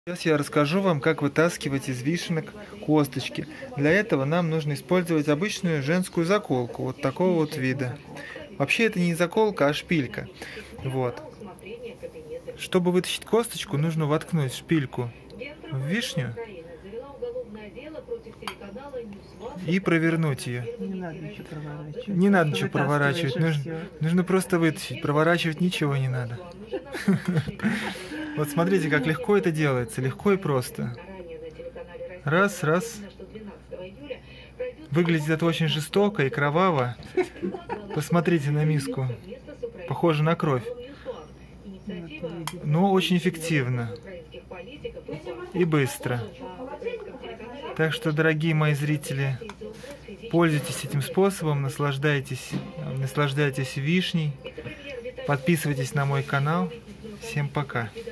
Сейчас я расскажу вам, как вытаскивать из вишенок косточки. Для этого нам нужно использовать обычную женскую заколку, вот такого вот вида. Вообще это не заколка, а шпилька. Вот. Чтобы вытащить косточку, нужно воткнуть шпильку в вишню и провернуть ее. Не надо ничего проворачивать. Нужно просто вытащить. Проворачивать ничего не надо. Вот смотрите, как легко это делается. Легко и просто. Раз, раз. Выглядит это очень жестоко и кроваво. Посмотрите на миску. Похоже на кровь. Но очень эффективно. И быстро. Так что, дорогие мои зрители, пользуйтесь этим способом, наслаждайтесь вишней. Подписывайтесь на мой канал. Всем пока.